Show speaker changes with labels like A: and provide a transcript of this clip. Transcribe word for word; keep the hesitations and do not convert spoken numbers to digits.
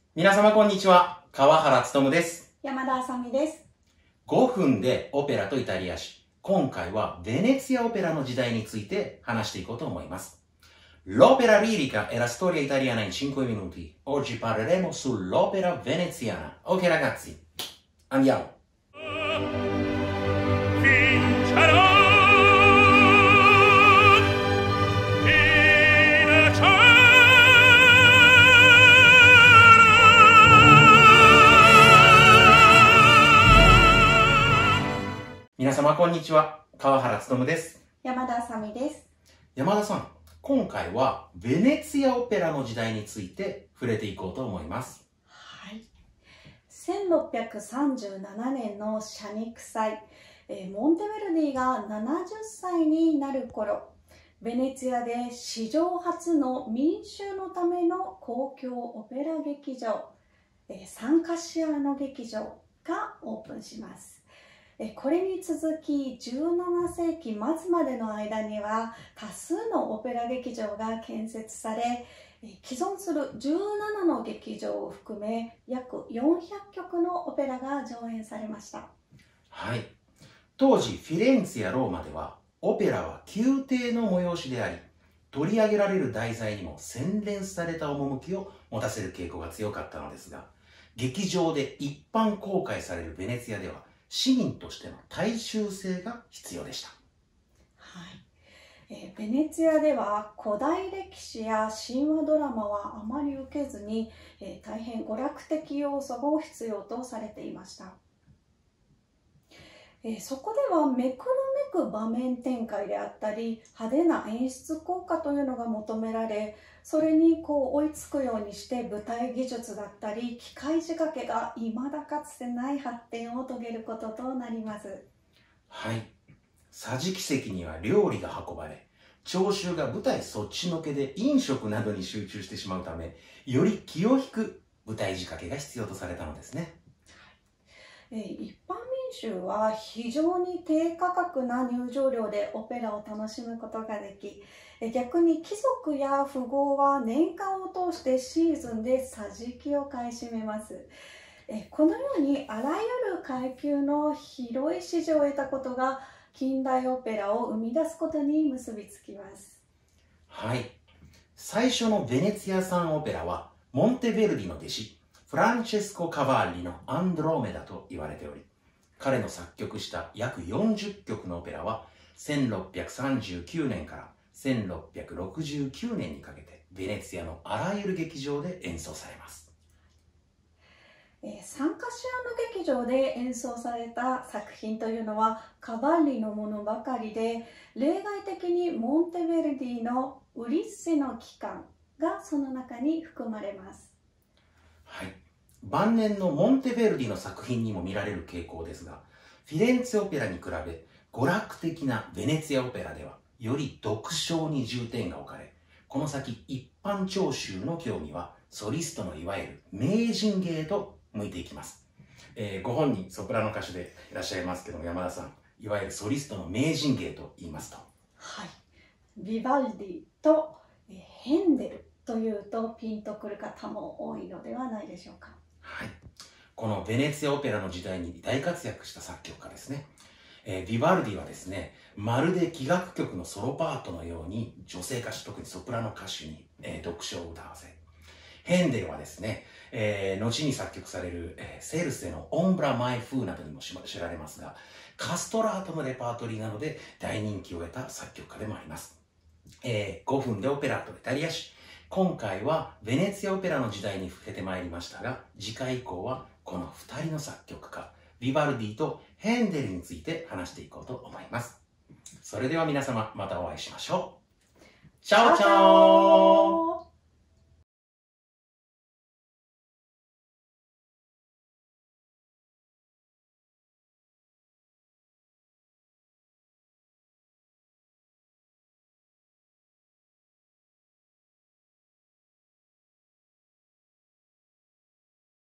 A: 皆様こんにちは。川原勉です。
B: 山田あさみです。
A: ごふんでオペラとイタリア史。今回はベネツィアオペラの時代について話していこうと思います。L'opera lirica e la storia italiana in cinque minuti. Oggi parleremo sull'opera veneziana. Ok ragazzi, andiamo.
C: Vincerò
A: 皆様こんにちは。川原勉です。
B: 山田あさみです。
A: 山田さん、今回はベネツィアオペラの時代について触れていこうと思います。
B: はい。せんろっぴゃくさんじゅうななねんの謝肉祭、えー、モンテベルディがななじゅっさいになる頃、ベネツィアで史上初の民衆のための公共オペラ劇場、えー、サンカシアーノ劇場がオープンします。これに続きじゅうななせいきまつまでの間には多数のオペラ劇場が建設され、既存するじゅうななの劇場を含め約よんひゃっきょくのオペラが上演されました。
A: はい。当時フィレンツェやローマではオペラは宮廷の催しであり、取り上げられる題材にも洗練された趣を持たせる傾向が強かったのですが、劇場で一般公開されるベネツィアでは市民としての大衆性が必要でした。
B: はい、えー、ベネツィアでは古代歴史や神話ドラマはあまり受けずに、えー、大変娯楽的要素が必要とされていました。えー、そこではめくるめく場面展開であったり派手な演出効果というのが求められ、それにこう追いつくようにして舞台技術だったり機械仕掛けが未だかつてない発展を遂げることとなります。
A: はい。桟敷席には料理が運ばれ、聴衆が舞台そっちのけで飲食などに集中してしまうため、より気を引く舞台仕掛けが必要とされたのですね。
B: えー、一般民衆は非常に低価格な入場料でオペラを楽しむことができ、逆に貴族や富豪は年間を通してシーズンで桟敷を買い占めます。このようにあらゆる階級の広い支持を得たことが近代オペラを生み出すことに結びつきます。
A: はい。最初のベネツィア産オペラはモンテベルディの弟子フランチェスコ・カバッリのアンドローメダと言われており、彼の作曲した約よんじゅっきょくのオペラはせんろっぴゃくさんじゅうきゅうねんからせんろっぴゃくろくじゅうきゅうねんにかけてベネツィアのあらゆる劇場で演奏されます。
B: サンカシアノ劇場で演奏された作品というのはカバッリのものばかりで、例外的にモンテベルディのウリッセの帰還がその中に含まれます。
A: はい。晩年のモンテベルディの作品にも見られる傾向ですが、フィレンツェオペラに比べ娯楽的なベネツィアオペラではより読唱に重点が置かれ、この先一般聴衆の興味はソリストのいわゆる名人芸へと向いていきます。えー、ご本人ソプラノ歌手でいらっしゃいますけども、山田さん、いわゆるソリストの名人芸と言いますと、
B: はい、ビバルディとヘンデルというとピンとくる方も多いのではないでしょうか。
A: はい、このベネツィアオペラの時代に大活躍した作曲家ですね。えー、ビバルディはですね、まるで器楽曲のソロパートのように女性歌手、特にソプラノ歌手に、えー、読唱を歌わせ、ヘンデルはですね、えー、後に作曲される、えー、セルセのオンブラ・マイ・フーなどにも知られますが、カストラートのレパートリーなどで大人気を得た作曲家でもあります。えー、ごふんでオペラとイタリア史。今回はベネツィアオペラの時代に触れてまいりましたが、次回以降はこのふたりの作曲家、ビバルディとヘンデルについて話していこうと思います。それでは皆様、またお会いしましょう。チャオチャオ。